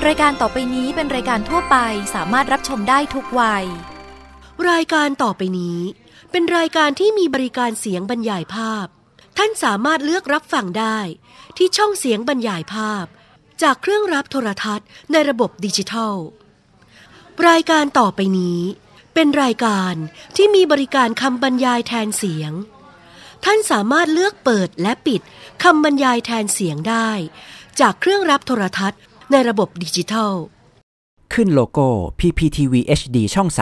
รายการต่อไปนี้เป็นรายการทั่วไปสามารถรับชมได้ทุกวัยรายการต่อไปนี้เป็นรายการที่มีบริการเสียงบรรยายภาพท่านสามารถเลือกรับฟังได้ที่ช่องเสียงบรรยายภาพจากเครื่องรับโทรทัศน์ในระบบดิจิทัลรายการต่อไปนี้เป็นรายการที่มีบริการคำบรรยายแทนเสียงท่านสามารถเลือกเปิดและปิดคำบรรยายแทนเสียงได้จากเครื่องรับโทรทัศน์ในระบบดิจิทัลขึ้นโลโก้ PPTV HD ช่อง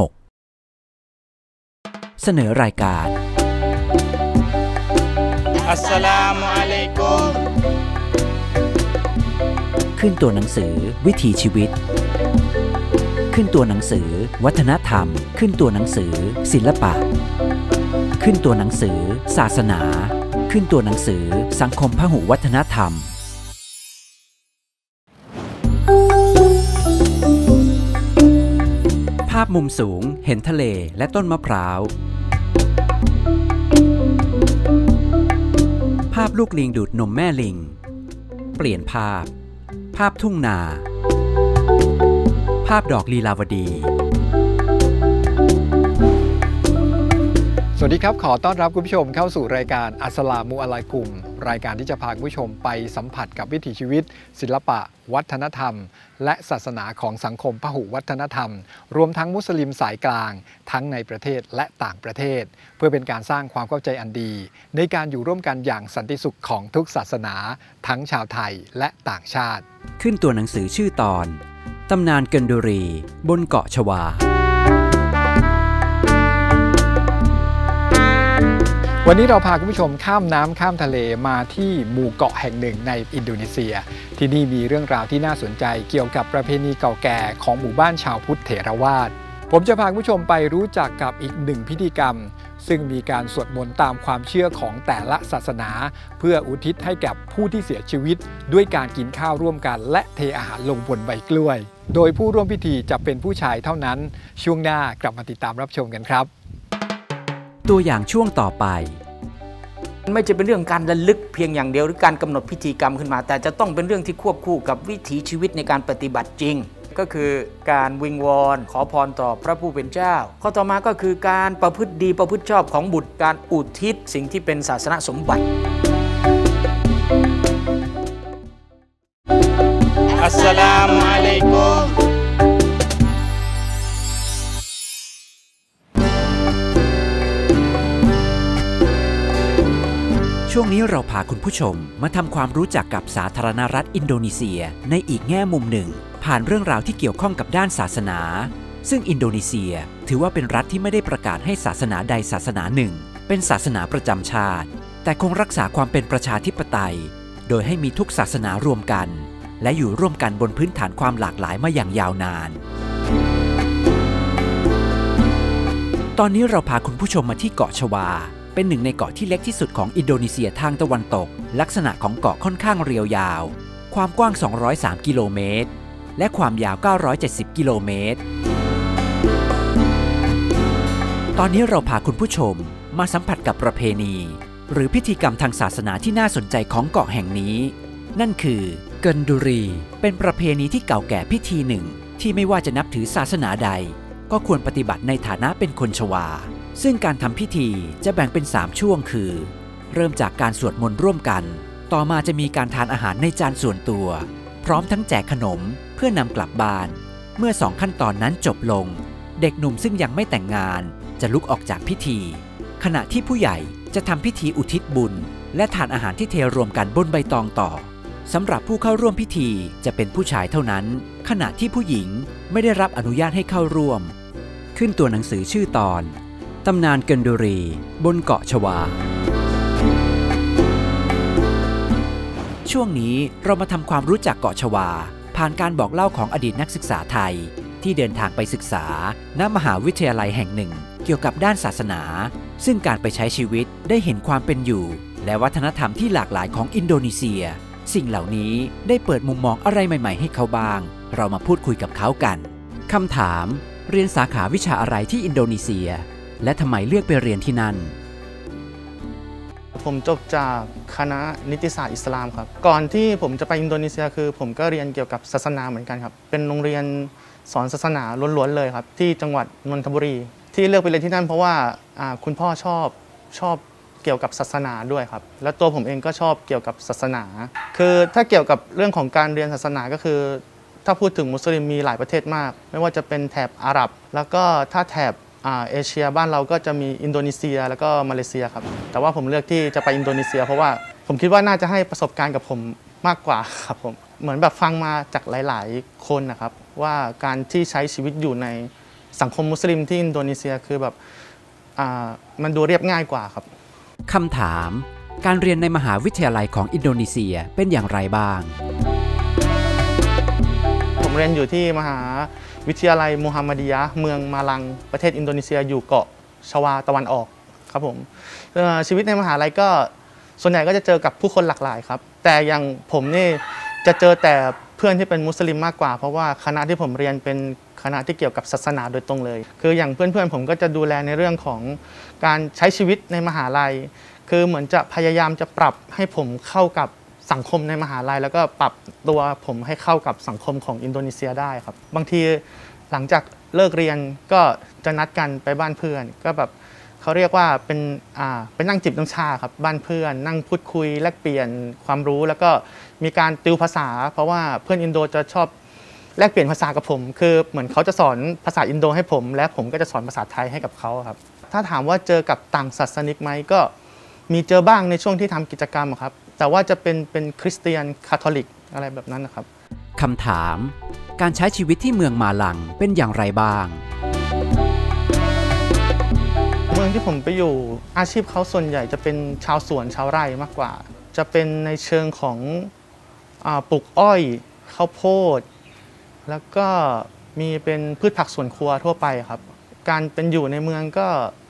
36เสนอรายการอัสสลามุอะลัยกุมขึ้นตัวหนังสือวิถีชีวิตขึ้นตัวหนังสือวัฒนธรรมขึ้นตัวหนังสือศิลปะขึ้นตัวหนังสือศาสนาขึ้นตัวหนังสือสังคมพหุวัฒนธรรมภาพมุมสูงเห็นทะเลและต้นมะพร้าวภาพลูกลิงดูดนมแม่ลิงเปลี่ยนภาพทุ่งนาภาพดอกลีลาวดีสวัสดีครับขอต้อนรับคุณผู้ชมเข้าสู่รายการอัสสลามุอะลัยกุมรายการที่จะพาคุณผู้ชมไปสัมผัสกับวิถีชีวิตศิลปะวัฒนธรรมและศาสนาของสังคมพหุวัฒนธรรมรวมทั้งมุสลิมสายกลางทั้งในประเทศและต่างประเทศเพื่อเป็นการสร้างความเข้าใจอันดีในการอยู่ร่วมกันอย่างสันติสุขของทุกศาสนาทั้งชาวไทยและต่างชาติขึ้นตัวหนังสือชื่อตอนตำนานเกินดุรีบนเกาะชวาวันนี้เราพาคุณผู้ชมข้ามน้ำข้ามทะเลมาที่หมู่เกาะแห่งหนึ่งในอินโดนีเซียที่นี่มีเรื่องราวที่น่าสนใจเกี่ยวกับประเพณีเก่าแก่ของหมู่บ้านชาวพุทธเถรวาทผมจะพาคุณผู้ชมไปรู้จักกับอีกหนึ่งพิธีกรรมซึ่งมีการสวดมนต์ตามความเชื่อของแต่ละศาสนาเพื่ออุทิศให้กับผู้ที่เสียชีวิตด้วยการกินข้าวร่วมกันและเทอาหารลงบนใบกล้วยโดยผู้ร่วมพิธีจะเป็นผู้ชายเท่านั้นช่วงหน้ากลับมาติดตามรับชมกันครับตัวอย่างช่วงต่อไปไม่จะเป็นเรื่องการระลึกเพียงอย่างเดียวหรือการกำหนดพิธีกรรมขึ้นมาแต่จะต้องเป็นเรื่องที่ควบคู่กับวิถีชีวิตในการปฏิบัติจริงก็คือการวิงวอนขอพรต่อพระผู้เป็นเจ้าข้อต่อมาก็คือการประพฤติดีประพฤติชอบของบุตรการอุทิศสิ่งที่เป็นศาสนสมบัติอัสสลามุอะลัยกุมช่วงนี้เราพาคุณผู้ชมมาทำความรู้จักกับสาธารณรัฐอินโดนีเซียในอีกแง่มุมหนึ่งผ่านเรื่องราวที่เกี่ยวข้องกับด้านศาสนาซึ่งอินโดนีเซียถือว่าเป็นรัฐที่ไม่ได้ประกาศให้ศาสนาใดศาสนาหนึ่งเป็นศาสนาประจำชาติแต่คงรักษาความเป็นประชาธิปไตยโดยให้มีทุกศาสนารวมกันและอยู่ร่วมกันบนพื้นฐานความหลากหลายมาอย่างยาวนานตอนนี้เราพาคุณผู้ชมมาที่เกาะชวาเป็นหนึ่งในเกาะที่เล็กที่สุดของอินโดนีเซียทางตะวันตกลักษณะของเกาะค่อนข้างเรียวยาวความกว้าง203กิโลเมตรและความยาว970กิโลเมตรตอนนี้เราพาคุณผู้ชมมาสัมผัสกับประเพณีหรือพิธีกรรมทางศาสนาที่น่าสนใจของเกาะแห่งนี้นั่นคือเกินดุรีเป็นประเพณีที่เก่าแก่พิธีหนึ่งที่ไม่ว่าจะนับถือศาสนาใดก็ควรปฏิบัติในฐานะเป็นคนชวาซึ่งการทำพิธีจะแบ่งเป็น3ช่วงคือเริ่มจากการสวดมนต์ร่วมกันต่อมาจะมีการทานอาหารในจานส่วนตัวพร้อมทั้งแจกขนมเพื่อนำกลับบ้านเมื่อ2ขั้นตอนนั้นจบลงเด็กหนุ่มซึ่งยังไม่แต่งงานจะลุกออกจากพิธีขณะที่ผู้ใหญ่จะทำพิธีอุทิศบุญและทานอาหารที่เทรวมกันบนใบตองต่อสำหรับผู้เข้าร่วมพิธีจะเป็นผู้ชายเท่านั้นขณะที่ผู้หญิงไม่ได้รับอนุญาตให้เข้าร่วมขึ้นตัวหนังสือชื่อตอนตำนานเกินดุรีบนเกาะชวาช่วงนี้เรามาทำความรู้จักเกาะชวาผ่านการบอกเล่าของอดีตนักศึกษาไทยที่เดินทางไปศึกษาณมหาวิทยาลัยแห่งหนึ่งเกี่ยวกับด้านศาสนาซึ่งการไปใช้ชีวิตได้เห็นความเป็นอยู่และวัฒนธรรมที่หลากหลายของอินโดนีเซียสิ่งเหล่านี้ได้เปิดมุมมองอะไรใหม่ๆให้เขาบ้างเรามาพูดคุยกับเขากันคำถามเรียนสาขาวิชาอะไรที่อินโดนีเซียและทำไมเลือกไปเรียนที่นั่นผมจบจากคณะนิติศาสตร์อิสลามครับก่อนที่ผมจะไปอินโดนีเซียคือผมก็เรียนเกี่ยวกับศาสนาเหมือนกันครับเป็นโรงเรียนสอนศาสนาล้วนๆเลยครับที่จังหวัดนนทบุรีที่เลือกไปเรียนที่นั่นเพราะว่าคุณพ่อชอบเกี่ยวกับศาสนาด้วยครับแล้วตัวผมเองก็ชอบเกี่ยวกับศาสนาคือถ้าเกี่ยวกับเรื่องของการเรียนศาสนาก็คือถ้าพูดถึงมุสลิมมีหลายประเทศมากไม่ว่าจะเป็นแถบอาหรับแล้วก็ถ้าแถบเอเชียบ้านเราก็จะมีอินโดนีเซียแล้วก็มาเลเซียครับแต่ว่าผมเลือกที่จะไปอินโดนีเซียเพราะว่าผมคิดว่าน่าจะให้ประสบการณ์กับผมมากกว่าครับผมเหมือนแบบฟังมาจากหลายๆคนนะครับว่าการที่ใช้ชีวิตอยู่ในสังคมมุสลิมที่อินโดนีเซียคือแบบมันดูเรียบง่ายกว่าครับคำถามการเรียนในมหาวิทยาลัยของอินโดนีเซียเป็นอย่างไรบ้างผมเรียนอยู่ที่มหาวิทยาลัยมูฮัมหมัดดียะห์เมืองมาลังประเทศอินโดนีเซียอยู่เกาะชวาตะวันออกครับผมชีวิตในมหาลัยก็ส่วนใหญ่ก็จะเจอกับผู้คนหลากหลายครับแต่อย่างผมนี่จะเจอแต่เพื่อนที่เป็นมุสลิมมากกว่าเพราะว่าคณะที่ผมเรียนเป็นคณะที่เกี่ยวกับศาสนาโดยตรงเลยคืออย่างเพื่อนๆผมก็จะดูแลในเรื่องของการใช้ชีวิตในมหาลัยคือเหมือนจะพยายามจะปรับให้ผมเข้ากับสังคมในมหาลัยแล้วก็ปรับตัวผมให้เข้ากับสังคมของอินโดนีเซียได้ครับบางทีหลังจากเลิกเรียนก็จะนัดกันไปบ้านเพื่อนก็แบบเขาเรียกว่าเป็นนั่งจิบน้ำชาครับบ้านเพื่อนนั่งพูดคุยแลกเปลี่ยนความรู้แล้วก็มีการติวภาษาเพราะว่าเพื่อนอินโดจะชอบแลกเปลี่ยนภาษากับผมคือเหมือนเขาจะสอนภาษาอินโดให้ผมและผมก็จะสอนภาษาไทยให้กับเขาครับถ้าถามว่าเจอกับต่างศาสนิกไหมก็มีเจอบ้างในช่วงที่ทำกิจกรรมครับแต่ว่าจะเป็นคริสเตียนคาทอลิกอะไรแบบนั้นนะครับคำถามการใช้ชีวิตที่เมืองมาลังเป็นอย่างไรบ้างเมืองที่ผมไปอยู่อาชีพเขาส่วนใหญ่จะเป็นชาวสวนชาวไร่มากกว่าจะเป็นในเชิงของปลูกอ้อยข้าวโพดแล้วก็มีเป็นพืชผักสวนครัวทั่วไปครับการเป็นอยู่ในเมืองก็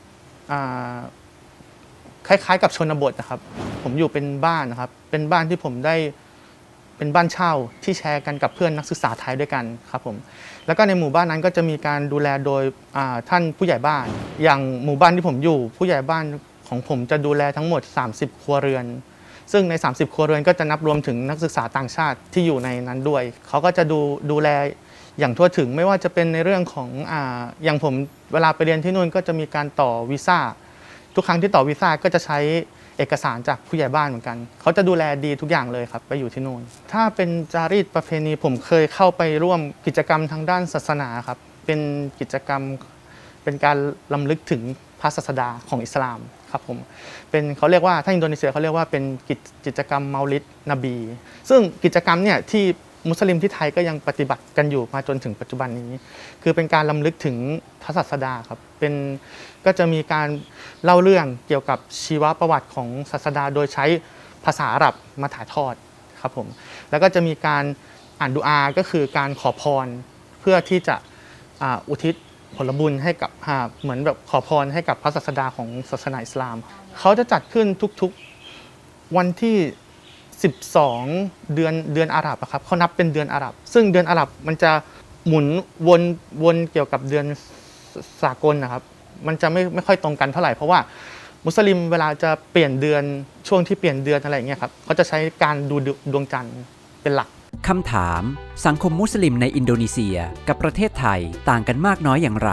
คล้ายๆกับชนบทนะครับผมอยู่เป็นบ้านนะครับเป็นบ้านที่ผมได้เป็นบ้านเช่าที่แชร์กันกับเพื่อนนักศึกษาไทยด้วยกันครับผมแล้วก็ในหมู่บ้านนั้นก็จะมีการดูแลโดยท่านผู้ใหญ่บ้านอย่างหมู่บ้านที่ผมอยู่ผู้ใหญ่บ้านของผมจะดูแลทั้งหมด30ครัวเรือนซึ่งใน30ครัวเรือนก็จะนับรวมถึงนักศึกษาต่างชาติที่อยู่ในนั้นด้วยเขาก็จะดูแลอย่างทั่วถึงไม่ว่าจะเป็นในเรื่องของอย่างผมเวลาไปเรียนที่นู่นก็จะมีการต่อวีซ่าทุกครั้งที่ต่อวีซ่าก็จะใช้เอกสารจากผู้ใหญ่บ้านเหมือนกันเขาจะดูแลดีทุกอย่างเลยครับไปอยู่ที่นู่นถ้าเป็นจารีตประเพณีผมเคยเข้าไปร่วมกิจกรรมทางด้านศาสนาครับเป็นกิจกรรมเป็นการรำลึกถึงพระศาสดาของอิสลามครับผมเป็นเขาเรียกว่าถ้าอินโดนีเซียเขาเรียกว่าเป็นกิจกรรมเมาลิดนบีซึ่งกิจกรรมเนี่ยที่มุสลิมที่ไทยก็ยังปฏิบัติกันอยู่มาจนถึงปัจจุบันนี้คือเป็นการรำลึกถึงพระศาสดาครับก็จะมีการเล่าเรื่องเกี่ยวกับชีวประวัติของศาสดาโดยใช้ภาษาอาหรับมาถ่ายทอดครับผมแล้วก็จะมีการอ่านดุอาก็คือการขอพรเพื่อที่จะอุทิศผลบุญให้กับเหมือนแบบขอพรให้กับพระศาสดาของศาสนาอิสลามเขาจะจัดขึ้นทุกๆวันที่12เดือนอาหรับครับเขานับเป็นเดือนอาหรับซึ่งเดือนอาหรับมันจะหมุนวนเกี่ยวกับเดือนสากลนะครับมันจะไม่ค่อยตรงกันเท่าไหร่เพราะว่ามุสลิมเวลาจะเปลี่ยนเดือนช่วงที่เปลี่ยนเดือนอะไรอย่างเงี้ยครับเขาจะใช้การดูดวงจันทร์เป็นหลักคำถามสังคมมุสลิมในอินโดนีเซียกับประเทศไทยต่างกันมากน้อยอย่างไร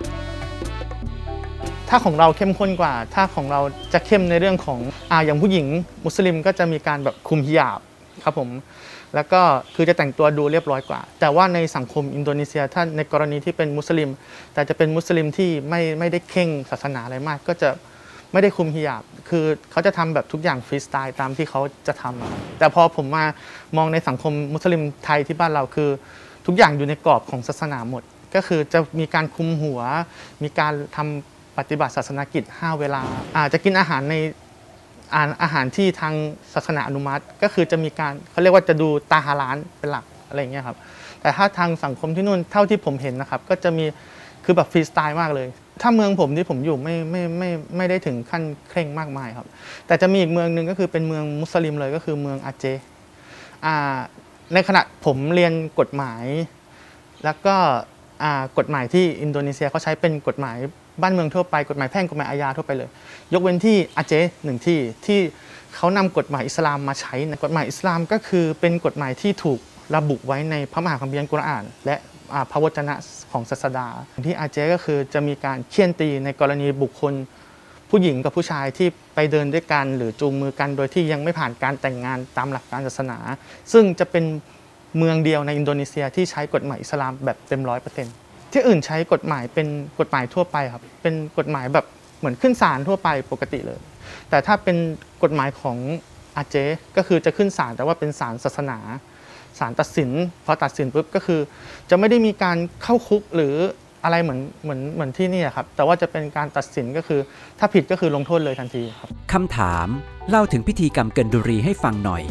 ถ้าของเราเข้มข้นกว่าถ้าของเราจะเข้มในเรื่องของอย่างผู้หญิงมุสลิมก็จะมีการแบบคุมฮิญาบครับผมแล้วก็คือจะแต่งตัวดูเรียบร้อยกว่าแต่ว่าในสังคมอินโดนีเซียถ้าในกรณีที่เป็นมุสลิมแต่จะเป็นมุสลิมที่ไม่ได้เข่งศาสนาอะไรมากก็จะไม่ได้คุมฮิญาบคือเขาจะทำแบบทุกอย่างฟรีสไตล์ตามที่เขาจะทำแต่พอผมมามองในสังคมมุสลิมไทยที่บ้านเราคือทุกอย่างอยู่ในกรอบของศาสนาหมดก็คือจะมีการคุมหัวมีการทำปฏิบัติศาสนกิจ5เวลาอาจจะกินอาหารในอาหารที่ทางศาสนาอนุมัติก็คือจะมีการเขาเรียกว่าจะดูตาฮาลาลเป็นหลักอะไรอย่างเงี้ยครับแต่ถ้าทางสังคมที่นู่นเท่าที่ผมเห็นนะครับก็จะมีคือแบบฟรีสไตล์มากเลยถ้าเมืองผมที่ผมอยู่ไม่ได้ถึงขั้นเคร่งมากมายครับแต่จะมีอีกเมืองนึงก็คือเป็นเมืองมุสลิมเลยก็คือเมืองอาเจในขณะผมเรียนกฎหมายแล้วก็กฎหมายที่อินโดนีเซียเขาใช้เป็นกฎหมายบ้านเมืองทั่วไปกฎหมายแพ่งกฎหมายอาญาทั่วไปเลยยกเว้นที่อาเจหนึ่งที่เขานำกฎหมายอิสลามมาใช้กฎหมายอิสลามก็คือเป็นกฎหมายที่ถูกระบุไว้ในพระมหาคัมภีร์อัลกุรอานและพระวจนะของศาสดาที่อาเจก็คือจะมีการเฆี่ยนตีในกรณีบุคคลผู้หญิงกับผู้ชายที่ไปเดินด้วยกันหรือจูงมือกันโดยที่ยังไม่ผ่านการแต่งงานตามหลักการศาสนาซึ่งจะเป็นเมืองเดียวในอินโดนีเซียที่ใช้กฎหมายอิสลามแบบเต็ม100%ที่อื่นใช้กฎหมายเป็นกฎหมายทั่วไปครับเป็นกฎหมายแบบเหมือนขึ้นศาลทั่วไปปกติเลยแต่ถ้าเป็นกฎหมายของอาเจก็คือจะขึ้นศาลแต่ว่าเป็นศาลศาสนาศาลตัดสินพอตัดสินปุ๊บก็คือจะไม่ได้มีการเข้าคุกหรืออะไรเหมือนที่นี่ครับแต่ว่าจะเป็นการตัดสินก็คือถ้าผิดก็คือลงโทษเลยทันทีครับคำถามเล่าถึงพิธีกรรมเกินดุรีให้ฟังหน่อย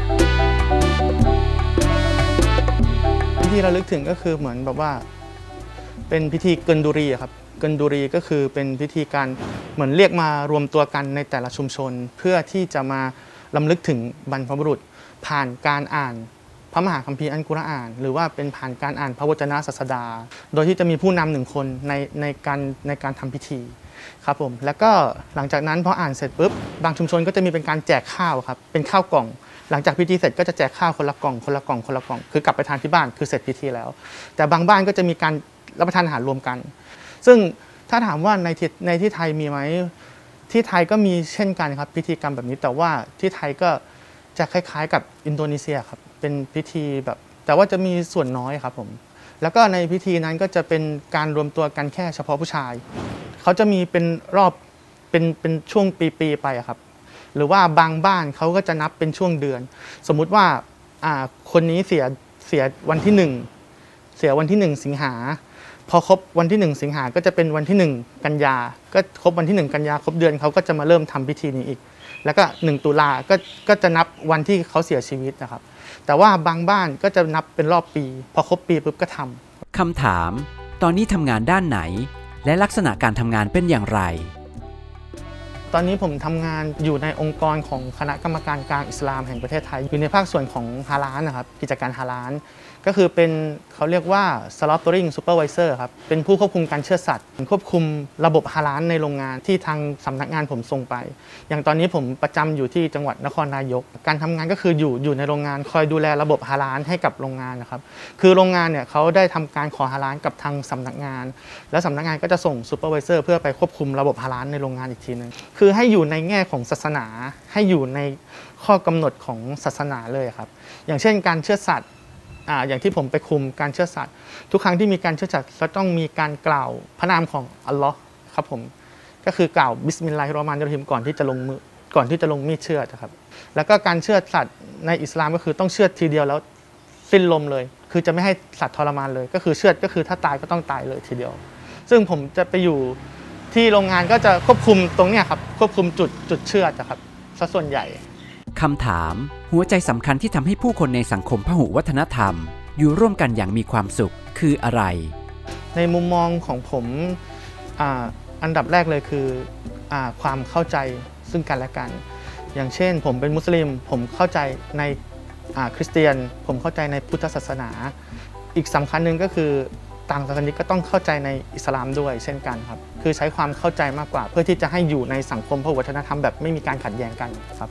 พิธีระลึกถึงก็คือเหมือนแบบว่าเป็นพิธีเกินดุรีครับเกินดุรีก็คือเป็นพิธีการเหมือนเรียกมารวมตัวกันในแต่ละชุมชนเพื่อที่จะมารำลึกถึงบรรพบุรุษผ่านการอ่านพระมหาคัมภีร์อัลกุรอานหรือว่าเป็นผ่านการอ่านพระวจนะศาสดาโดยที่จะมีผู้นำหนึ่งคนในการทำพิธีครับผมแล้วก็หลังจากนั้นพออ่านเสร็จปุ๊บบางชุมชนก็จะมีเป็นการแจกข้าวครับเป็นข้าวกล่องหลังจากพิธีเสร็จก็จะแจกข้าวคนละกล่องคนละกล่องคนละกล่องคือกลับไปทานที่บ้านคือเสร็จพิธีแล้วแต่บางบ้านก็จะมีการรับประทานอาหารรวมกันซึ่งถ้าถามว่าในที่ไทยมีไหมที่ไทยก็มีเช่นกันครับพิธีกรรมแบบนี้แต่ว่าที่ไทยก็จะคล้ายๆกับอินโดนีเซียครับเป็นพิธีแบบแต่ว่าจะมีส่วนน้อยครับผมแล้วก็ในพิธีนั้นก็จะเป็นการรวมตัวกันแค่เฉพาะผู้ชายเขาจะมีเป็นรอบเป็นช่วงปีๆไปครับหรือว่าบางบ้านเขาก็จะนับเป็นช่วงเดือนสมมุติว่าคนนี้เสียวันที่1เสียวันที่1สิงหาพอครบวันที่1สิงหาก็จะเป็นวันที่1กันยาก็ครบวันที่1กันยาครบเดือนเขาก็จะมาเริ่มทำพิธีนี้อีกแล้วก็1ตุลาก็จะนับวันที่เขาเสียชีวิตนะครับแต่ว่าบางบ้านก็จะนับเป็นรอบปีพอครบปีปุ๊บก็ทำคำถามตอนนี้ทำงานด้านไหนและลักษณะการทำงานเป็นอย่างไรตอนนี้ผมทำงานอยู่ในองค์กรของคณะกรรมการกลางอิสลามแห่งประเทศไทยอยู่ในภาคส่วนของฮาลาลนะครับกิจการฮาลาลก็คือเป็นเขาเรียกว่า slaughtering supervisor ครับเป็นผู้ควบคุมการเชือดสัตว์ควบคุมระบบฮาลาลในโรงงานที่ทางสำนักงานผมส่งไปอย่างตอนนี้ผมประจำอยู่ที่จังหวัดนครนายกการทำงานก็คืออยู่ในโรงงานคอยดูแลระบบฮาลาลให้กับโรงงานนะครับคือโรงงานเนี่ยเขาได้ทำการขอฮาลาลกับทางสำนักงานแล้วสำนักงานก็จะส่ง supervisor เพื่อไปควบคุมระบบฮาลาลในโรงงานอีกทีนึงคือให้อยู่ในแง่ของศาสนาให้อยู่ในข้อกำหนดของศาสนาเลยครับอย่างเช่นการเชือดสัตว์อย่างที่ผมไปคุมการเชือดสัตว์ทุกครั้งที่มีการเชือดสัตว์ก็ต้องมีการกล่าวพระนามของอัลลอฮ์ครับผมก็คือกล่าวบิสมิลลาฮิรเราะห์มานิรเราะฮีมก่อนที่จะลงมีดเชือดครับแล้วก็การเชือดสัตว์ในอิสลามก็คือต้องเชือดทีเดียวแล้วสิ้นลมเลยคือจะไม่ให้สัตว์ทรมานเลยก็คือเชือดก็คือถ้าตายก็ต้องตายเลยทีเดียวซึ่งผมจะไปอยู่ที่โรงงานก็จะควบคุมตรงเนี้ยครับควบคุมจุดเชือดครับซะส่วนใหญ่คำถามหัวใจสำคัญที่ทำให้ผู้คนในสังคมพหุวัฒนธรรมอยู่ร่วมกันอย่างมีความสุขคืออะไรในมุมมองของผมอันดับแรกเลยคือความเข้าใจซึ่งกันและกันอย่างเช่นผมเป็นมุสลิมผมเข้าใจในคริสเตียนผมเข้าใจในพุทธศาสนาอีกสำคัญหนึ่งก็คือต่างศาสนาก็ต้องเข้าใจในอิสลามด้วยเช่นกันครับคือใช้ความเข้าใจมากกว่าเพื่อที่จะให้อยู่ในสังคมพหุวัฒนธรรมแบบไม่มีการขัดแย้งกันครับ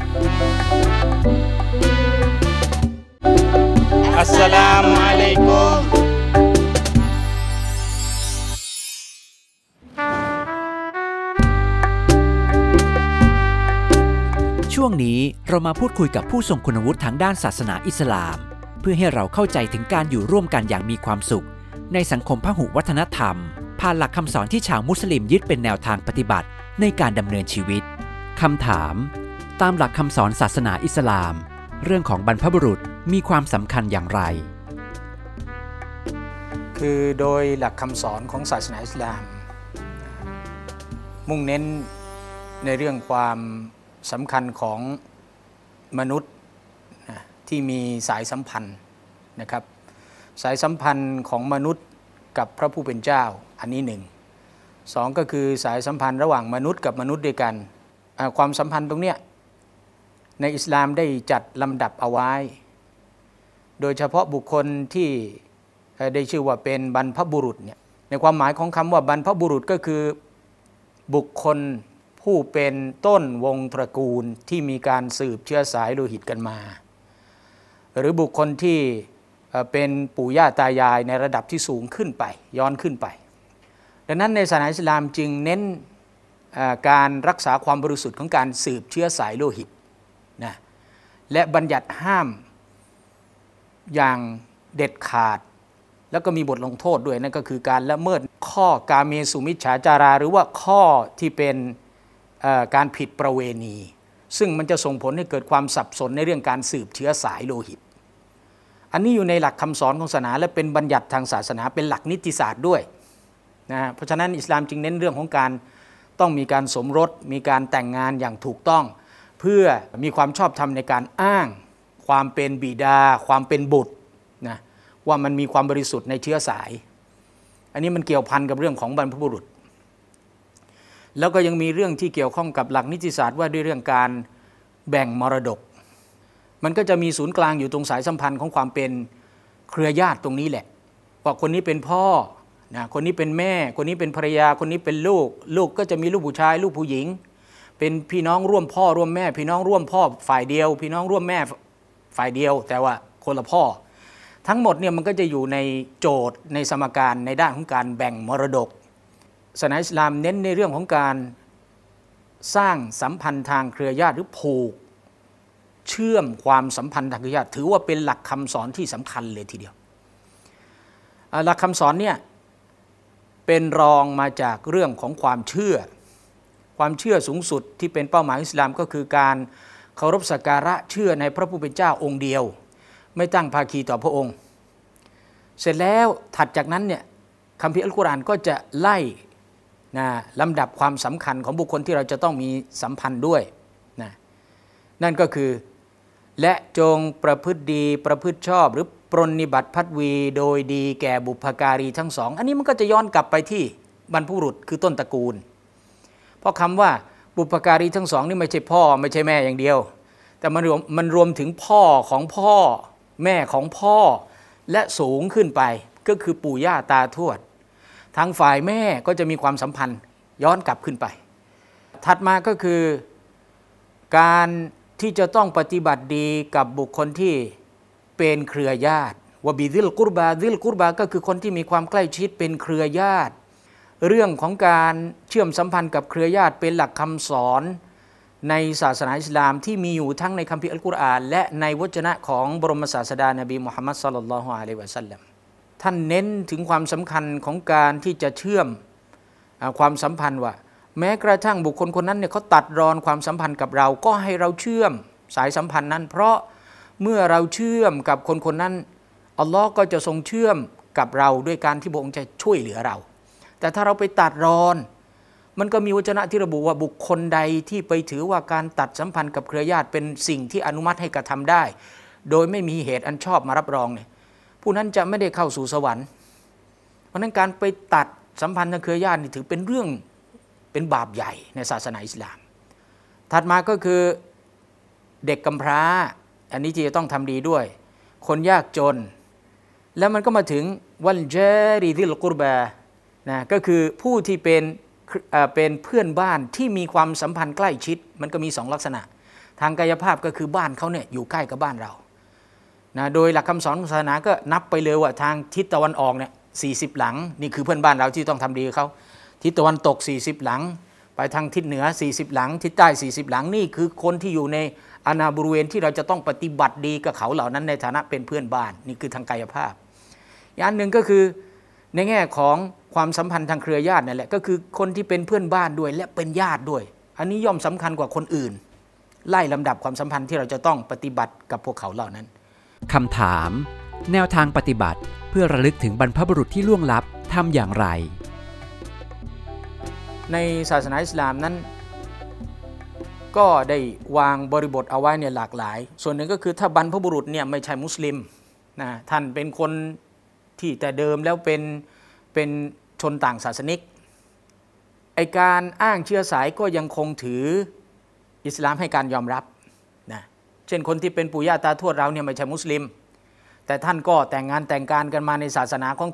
อัสสลามุอะลัยกุมช่วงนี้เรามาพูดคุยกับผู้ทรงคุณวุฒิทางด้านศาสนาอิสลามเพื่อให้เราเข้าใจถึงการอยู่ร่วมกันอย่างมีความสุขในสังคมพหุวัฒนธรรมผ่านหลักคำสอนที่ชาวมุสลิมยึดเป็นแนวทางปฏิบัติในการดำเนินชีวิตคำถามตามหลักคำสอนศาสนาอิสลามเรื่องของบรรพบุรุษมีความสำคัญอย่างไรคือโดยหลักคำสอนของศาสนาอิสลามมุ่งเน้นในเรื่องความสำคัญของมนุษย์ที่มีสายสัมพันธ์นะครับสายสัมพันธ์ของมนุษย์กับพระผู้เป็นเจ้าอันนี้1 2ก็คือสายสัมพันธ์ระหว่างมนุษย์กับมนุษย์ด้วยกันความสัมพันธ์ตรงเนี้ยในอิสลามได้จัดลำดับเอาไว้โดยเฉพาะบุคคลที่ได้ชื่อว่าเป็นบรรพบุรุษเนี่ยในความหมายของคำว่าบรรพบุรุษก็คือบุคคลผู้เป็นต้นวงตระกูลที่มีการสืบเชื้อสายโลหิตกันมาหรือบุคคลที่เป็นปู่ย่าตายายในระดับที่สูงขึ้นไปย้อนขึ้นไปดังนั้นในศาสนาอิสลามจึงเน้นการรักษาความบริสุทธิ์ของการสืบเชื้อสายโลหิตนะและบัญญัติห้ามอย่างเด็ดขาดแล้วก็มีบทลงโทษด้วยนั่นก็คือการละเมิดข้อกาเมสุมิจฉาจาราหรือว่าข้อที่เป็นการผิดประเวณีซึ่งมันจะส่งผลให้เกิดความสับสนในเรื่องการสืบเชื้อสายโลหิตอันนี้อยู่ในหลักคำสอนของศาสนาและเป็นบัญญัติทางศาสนาเป็นหลักนิติศาสตร์ด้วยนะเพราะฉะนั้นอิสลามจึงเน้นเรื่องของการต้องมีการสมรสมีการแต่งงานอย่างถูกต้องเพื่อมีความชอบธรรมในการอ้างความเป็นบิดาความเป็นบุตรนะว่ามันมีความบริสุทธิ์ในเชื้อสายอันนี้มันเกี่ยวพันกับเรื่องของบรรพบุรุษแล้วก็ยังมีเรื่องที่เกี่ยวข้องกับหลักนิติศาสตร์ว่าด้วยเรื่องการแบ่งมรดกมันก็จะมีศูนย์กลางอยู่ตรงสายสัมพันธ์ของความเป็นเครือญาติตรงนี้แหละว่าคนนี้เป็นพ่อนะคนนี้เป็นแม่คนนี้เป็นภรรยาคนนี้เป็นลูกลูกก็จะมีลูกผู้ชายลูกผู้หญิงเป็นพี่น้องร่วมพ่อร่วมแม่พี่น้องร่วมพ่อฝ่ายเดียวพี่น้องร่วมแม่ฝ่ายเดียวแต่ว่าคนละพ่อทั้งหมดเนี่ยมันก็จะอยู่ในโจทย์ในสมการในด้านของการแบ่งมรดกศาสนาอิสลามเน้นในเรื่องของการสร้างสัมพันธ์ทางเครือญาติหรือผูกเชื่อมความสัมพันธ์ทางเครือญาติถือว่าเป็นหลักคำสอนที่สำคัญเลยทีเดียวหลักคำสอนเนี่ยเป็นรองมาจากเรื่องของความเชื่อสูงสุดที่เป็นเป้าหมายอิสลามก็คือการเคารพสักการะเชื่อในพระผู้เป็นเจ้าองค์เดียวไม่ตั้งภาคีต่อพระองค์เสร็จแล้วถัดจากนั้นเนี่ยคัมภีร์อัลกุรอานก็จะไล่นะลำดับความสำคัญของบุคคลที่เราจะต้องมีสัมพันธ์ด้วยนะนั่นก็คือและจงประพฤติดีประพฤติชอบหรือปรนนิบัติพัดวีโดยดีแก่บุพการีทั้งสองอันนี้มันก็จะย้อนกลับไปที่บรรพบุรุษคือต้นตระกูลเพราะคำว่าบุพการีทั้งสองนี่ไม่ใช่พ่อไม่ใช่แม่อย่างเดียวแต่มันรวมถึงพ่อของพ่อแม่ของพ่อและสูงขึ้นไปก็คือปู่ย่าตาทวดทางฝ่ายแม่ก็จะมีความสัมพันธ์ย้อนกลับขึ้นไปถัดมาก็คือการที่จะต้องปฏิบัติดีกับบุคคลที่เป็นเครือญาติวะบิซิลกุรบาซิลกุรบาก็คือคนที่มีความใกล้ชิดเป็นเครือญาติเรื่องของการเชื่อมสัมพันธ์กับเครือญาติเป็นหลักคำสอนในศาสนาอิสลามที่มีอยู่ทั้งในคัมภีร์อัลกุรอานและในวจนะของบรมศาสดานบีมุฮัมมัดศ็อลลัลลอฮุอะลัยฮิวะซัลลัมท่านเน้นถึงความสำคัญของการที่จะเชื่อมความสัมพันธ์ว่าแม้กระทั่งบุคคลคนนั้นเนี่ยเขาตัดรอนความสัมพันธ์กับเราก็ให้เราเชื่อมสายสัมพันธ์นั้นเพราะเมื่อเราเชื่อมกับคนคนนั้นอัลลอฮ์ก็จะทรงเชื่อมกับเราด้วยการที่พระองค์จะช่วยเหลือเราแต่ถ้าเราไปตัดรอนมันก็มีวจนะที่ระบุว่าบุคคลใดที่ไปถือว่าการตัดสัมพันธ์กับเครือญาติเป็นสิ่งที่อนุมัติให้กระทำได้โดยไม่มีเหตุอันชอบมารับรองเนี่ยผู้นั้นจะไม่ได้เข้าสู่สวรรค์เพราะนั้นการไปตัดสัมพันธ์ทางเครือญาตินี่ถือเป็นเรื่องเป็นบาปใหญ่ในศาสนาอิสลามถัดมาก็คือเด็กกำพร้าอันนี้ที่จะต้องทำดีด้วยคนยากจนแล้วมันก็มาถึงวัลจาริซิลกุรบานะก็คือผู้ที่เป็นเพื่อนบ้านที่มีความสัมพันธ์ใกล้ชิดมันก็มี2ลักษณะทางกายภาพก็คือบ้านเขาเนี่ยอยู่ใกล้กับบ้านเรานะโดยหลักคำสอนของศาสนาก็นับไปเลยว่าทางทิศตะวันออกเนี่ย40หลังนี่คือเพื่อนบ้านเราที่ต้องทำดีเขาทิศตะวันตก40หลังไปทางทิศเหนือ40หลังทิศใต้40หลังนี่คือคนที่อยู่ในอาณาบริเวณที่เราจะต้องปฏิบัติดีกับเขาเหล่านั้นในฐานะเป็นเพื่อนบ้านนี่คือทางกายภาพอย่างหนึ่งก็คือในแง่ของความสัมพันธ์ทางเครือญาตินั่นแหละก็คือคนที่เป็นเพื่อนบ้านด้วยและเป็นญาติด้วยอันนี้ย่อมสำคัญกว่าคนอื่นไล่ลำดับความสัมพันธ์ที่เราจะต้องปฏิบัติกับพวกเขาเหล่านั้นคำถามแนวทางปฏิบัติเพื่อระลึกถึงบรรพบุรุษที่ล่วงลับทำอย่างไรในศาสนาอิสลามนั้นก็ได้วางบริบทเอาไว้เนี่ยหลากหลายส่วนหนึ่งก็คือถ้าบรรพบุรุษเนี่ยไม่ใช่มุสลิมนะท่านเป็นคนที่แต่เดิมแล้วเป็นชนต่างศาสนิกไอการอ้างเชื้อสายก็ยังคงถืออิสลามให้การยอมรับนะเช่นคนที่เป็นปู่ย่าตาทวดเราเนี่ยไม่ใช่มุสลิมแต่ท่านก็แต่งงานแต่งการกันมาในศาสนาของท่าน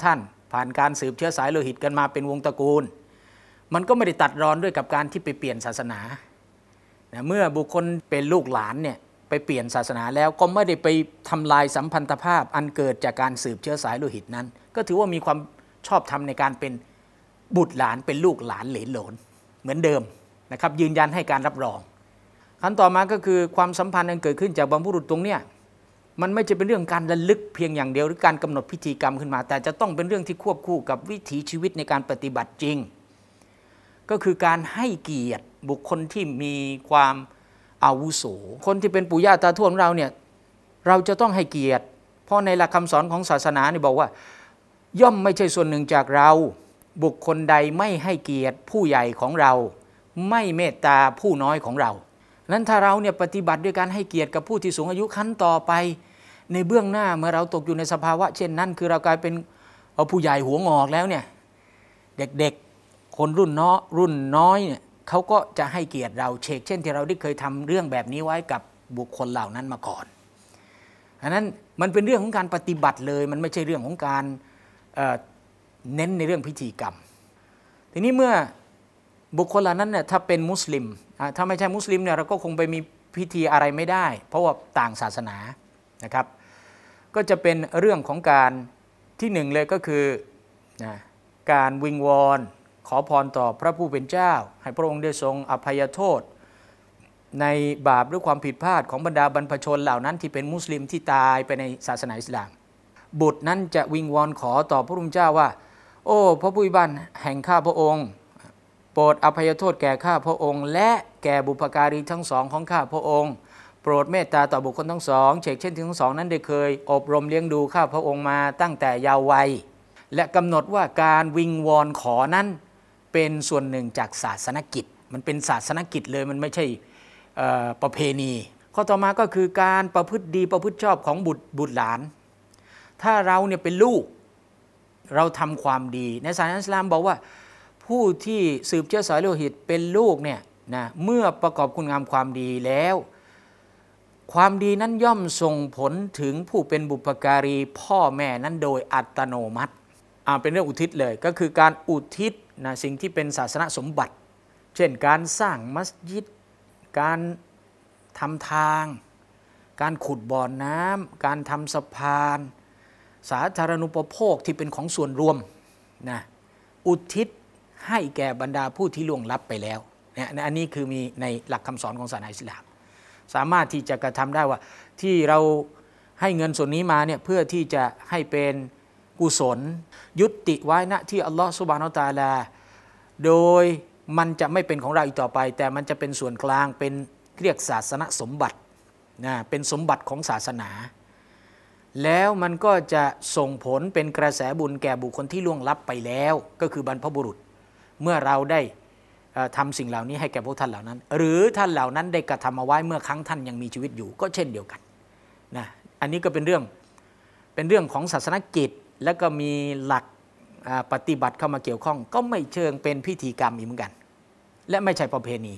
ผ่านการสืบเชื้อสายโลหิตกันมาเป็นวงตระกูลมันก็ไม่ได้ตัดรอนด้วยกับการที่ไปเปลี่ยนศาสนาเมื่อบุคคลเป็นลูกหลานเนี่ยไปเปลี่ยนศาสนาแล้วก็ไม่ได้ไปทำลายสัมพันธภาพอันเกิดจากการสืบเชื้อสายโลหิตนั้นก็ถือว่ามีความชอบธรรมในการเป็นบุตรหลานเป็นลูกหลานเหลนโหลนเหมือนเดิมนะครับยืนยันให้การรับรองขั้นต่อมาก็คือความสัมพันธ์อันเกิดขึ้นจากบรรพบุรุษตรงเนี้ยมันไม่ใช่เป็นเรื่องการระลึกเพียงอย่างเดียวหรือการกำหนดพิธีกรรมขึ้นมาแต่จะต้องเป็นเรื่องที่ควบคู่กับวิถีชีวิตในการปฏิบัติจริงก็คือการให้เกียรติบุคคลที่มีความอาวุโสคนที่เป็นปู่ย่าตาทวดของเราเนี่ยเราจะต้องให้เกียรติเพราะในหลักคำสอนของศาสนาเนี่ยบอกว่าย่อมไม่ใช่ส่วนหนึ่งจากเราบุคคลใดไม่ให้เกียรติผู้ใหญ่ของเราไม่เมตตาผู้น้อยของเรานั้นถ้าเราเนี่ยปฏิบัติด้วยการให้เกียรติกับผู้ที่สูงอายุขั้นต่อไปในเบื้องหน้าเมื่อเราตกอยู่ในสภาวะเช่นนั้นคือเรากลายเป็นผู้ใหญ่หัวงอกแล้วเนี่ยเด็กๆคนรุ่นน้อยเนี่ยเขาก็จะให้เกียรติเราเช่นที่เราได้เคยทำเรื่องแบบนี้ไว้กับบุคคลเหล่านั้นมาก่อนอันนั้นมันเป็นเรื่องของการปฏิบัติเลยมันไม่ใช่เรื่องของการเน้นในเรื่องพิธีกรรมทีนี้เมื่อบุคคลเหล่านั้นเนี่ยถ้าเป็นมุสลิมถ้าไม่ใช่มุสลิมเนี่ยเราก็คงไปมีพิธีอะไรไม่ได้เพราะว่าต่างศาสนานะครับก็จะเป็นเรื่องของการที่หนึ่งเลยก็คือการวิงวอนขอพรต่อพระผู้เป็นเจ้าให้พระองค์ได้ทรงอภัยโทษในบาปหรือความผิดพลาดของบรรดาบรรพชนเหล่านั้นที่เป็นมุสลิมที่ตายไปในศาสนาอิสลามบุตรนั้นจะวิงวอนขอต่อพระผู้เป็นเจ้าว่าโอ้พระผู้เป็นแห่งข้าพระองค์โปรดอภัยโทษแก่ข้าพระองค์และแก่บุพการีทั้งสองของข้าพระองค์โปรดเมตตาต่อบุคคลทั้งสองเช่นที่ทั้งสองนั้นได้เคยอบรมเลี้ยงดูข้าพระองค์มาตั้งแต่เยาว์วัยและกำหนดว่าการวิงวอนขอนั้นเป็นส่วนหนึ่งจากศาสนกิจมันเป็นศาสนกิจเลยมันไม่ใช่ประเพณีข้อต่อมาก็คือการประพฤติดีประพฤติชอบของบุตรหลานถ้าเราเนี่ยเป็นลูกเราทำความดีในศาสนาอิสลามบอกว่าผู้ที่สืบเชื้อสายโลหิตเป็นลูกเนี่ยนะเมื่อประกอบคุณงามความดีแล้วความดีนั้นย่อมส่งผลถึงผู้เป็นบุพการีพ่อแม่นั้นโดยอัตโนมัติเป็นเรื่องอุทิศเลยก็คือการอุทิศนะสิ่งที่เป็นศาสนสมบัติเช่นการสร้างมัสยิดการทำทางการขุดบ่อน้ำการทำสะพานสาธารณูปโภคที่เป็นของส่วนรวมนะอุทิศให้แก่บรรดาผู้ที่ล่วงลับไปแล้วเนี่ยอันนี้คือมีในหลักคำสอนของศาสนาอิสลามสามารถที่จะกระทำได้ว่าที่เราให้เงินส่วนนี้มาเนี่ยเพื่อที่จะให้เป็นกุศลยุติไว้ณที่อัลลอฮฺซุบฮานะฮูวะตะอาลาโดยมันจะไม่เป็นของเราอีกต่อไปแต่มันจะเป็นส่วนกลางเป็นเรียกศาสนสมบัตินะเป็นสมบัติของศาสนาแล้วมันก็จะส่งผลเป็นกระแสบุญแก่บุคคลที่ล่วงลับไปแล้วก็คือบรรพบุรุษเมื่อเราได้ทำสิ่งเหล่านี้ให้แก่พวกท่านเหล่านั้นหรือท่านเหล่านั้นได้กระทำเอาไว้เมื่อครั้งท่านยังมีชีวิตอยู่ก็เช่นเดียวกันนะอันนี้ก็เป็นเรื่องของศาสนกิจแล้วก็มีหลักปฏิบัติเข้ามาเกี่ยวข้องก็ไม่เชิงเป็นพิธีกรรมอีกเหมือนกันและไม่ใช่ประเพณี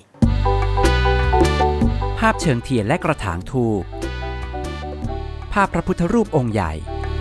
ภาพเชิงเทียนและกระถางธูปภาพพระพุทธรูปองค์ใหญ่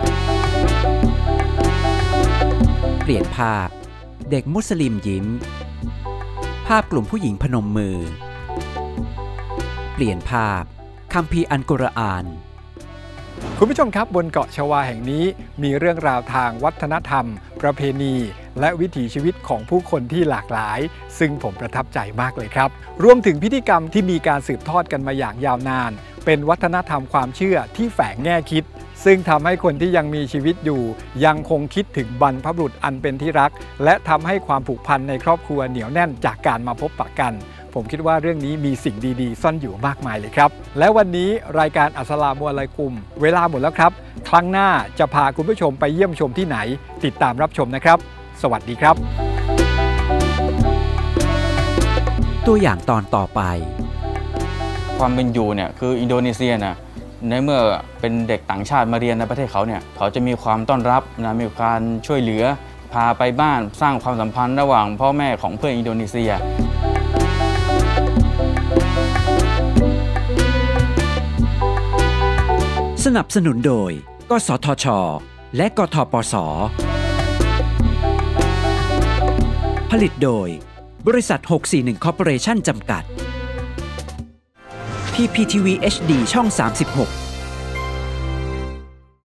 เปลี่ยนภาพเด็กมุสลิมยิ้มภาพกลุ่มผู้หญิงพนมมือเปลี่ยนภาพคัมภีร์อัลกุรอานคุณผู้ชมครับบนเกาะชวาแห่งนี้มีเรื่องราวทางวัฒนธรรมประเพณีและวิถีชีวิตของผู้คนที่หลากหลายซึ่งผมประทับใจมากเลยครับรวมถึงพิธีกรรมที่มีการสืบทอดกันมาอย่างยาวนานเป็นวัฒนธรรมความเชื่อที่แฝงแง่คิดซึ่งทำให้คนที่ยังมีชีวิตอยู่ยังคงคิดถึงบรรพบุรุษอันเป็นที่รักและทำให้ความผูกพันในครอบครัวเหนียวแน่นจากการมาพบปะกันผมคิดว่าเรื่องนี้มีสิ่งดีๆซ่อนอยู่มากมายเลยครับและวันนี้รายการอัสสลามุอะลัยกุมเวลาหมดแล้วครับครั้งหน้าจะพาคุณผู้ชมไปเยี่ยมชมที่ไหนติดตามรับชมนะครับสวัสดีครับตัวอย่างตอนต่อไปความเป็นอยู่เนี่ยคืออินโดนีเซียนะในเมื่อเป็นเด็กต่างชาติมาเรียนในประเทศเขาเนี่ยเขาจะมีความต้อนรับนะมีการช่วยเหลือพาไปบ้านสร้างความสัมพันธ์ระหว่างพ่อแม่ของเพื่อนอินโดนีเซียสนับสนุนโดยกสทชและกทปสผลิตโดยบริษัท 641 Corporation จำกัด PPTV HD ช่อง 36